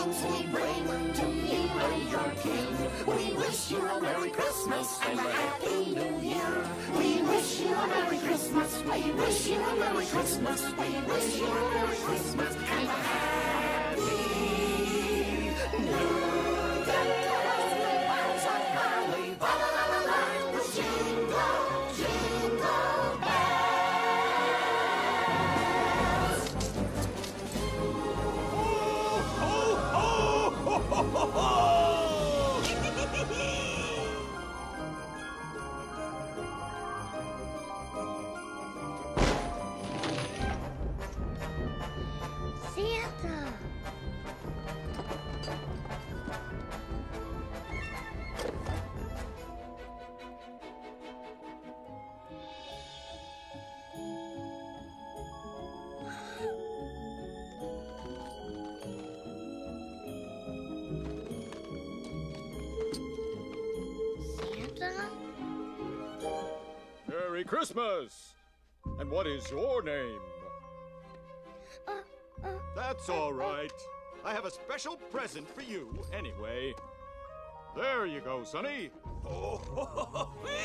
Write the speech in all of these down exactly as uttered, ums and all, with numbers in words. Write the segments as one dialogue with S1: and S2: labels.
S1: greetings we bring to you and your king. We wish you a Merry Christmas and a Happy New Year. We wish you a Merry Christmas. We wish you a Merry Christmas. We wish you a Merry Christmas and a Happy New Year.
S2: Santa! Santa?
S3: Merry Christmas! And what is your name?
S2: Uh, uh,
S3: That's all right. I have a special present for you, anyway. There you go, Sonny. Oh,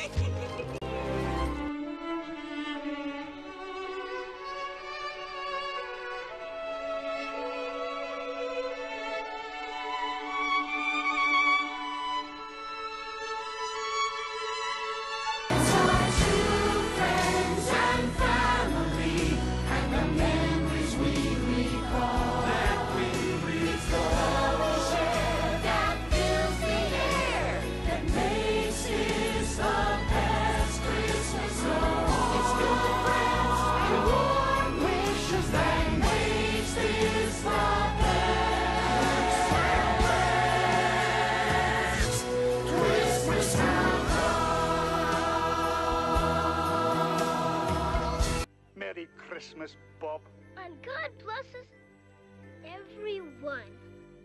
S4: Merry Christmas, Bob.
S2: and God blesses everyone.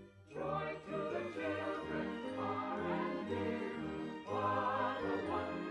S1: Joy to the children far and near. What a wonderful